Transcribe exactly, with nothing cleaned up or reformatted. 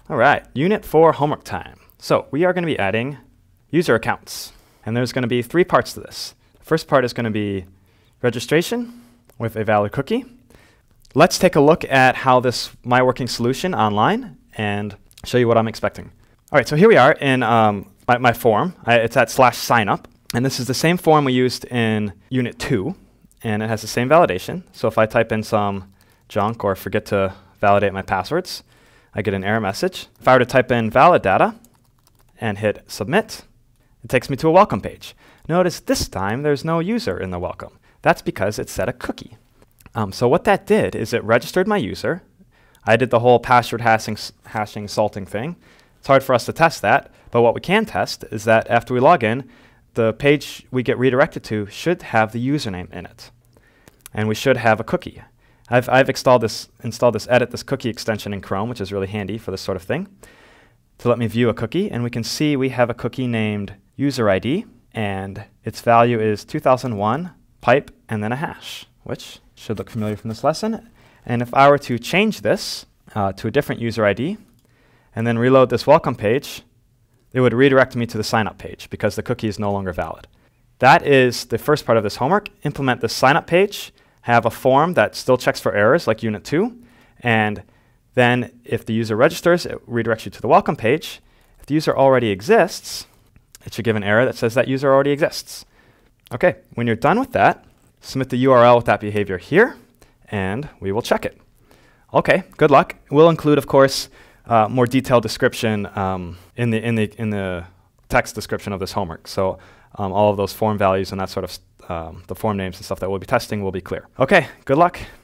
All right, Unit four homework time. So we are going to be adding user accounts. And there's going to be three parts to this. The first part is going to be registration with a valid cookie. Let's take a look at how this my working solution online and show you what I'm expecting. All right, so here we are in um, my, my form. I, it's at slash sign up. And this is the same form we used in Unit two. And it has the same validation. So if I type in some junk or forget to validate my passwords, I get an error message. If I were to type in valid data and hit submit, it takes me to a welcome page. Notice this time there's no user in the welcome. That's because it set a cookie. Um, so what that did is it registered my user. I did the whole password hashing, hashing salting thing. It's hard for us to test that, but what we can test is that after we log in, the page we get redirected to should have the username in it. And we should have a cookie. I've, I've installed this, installed this edit this cookie extension in Chrome, which is really handy for this sort of thing, to let me view a cookie. And we can see we have a cookie named user I D, and its value is two thousand one, pipe, and then a hash, which should look familiar from this lesson. And if I were to change this uh, to a different user I D, and then reload this welcome page, it would redirect me to the sign up page because the cookie is no longer valid. That is the first part of this homework. Implement the sign up page, have a form that still checks for errors like Unit two, and then if the user registers, it redirects you to the welcome page. If the user already exists, it should give an error that says that user already exists. Okay, when you're done with that, submit the U R L with that behavior here, and we will check it. Okay, good luck. We'll include, of course, uh, more detailed description um, in the in the in the text description of this homework. So um, all of those form values and that sort of um, the form names and stuff that we'll be testing will be clear. Okay, good luck.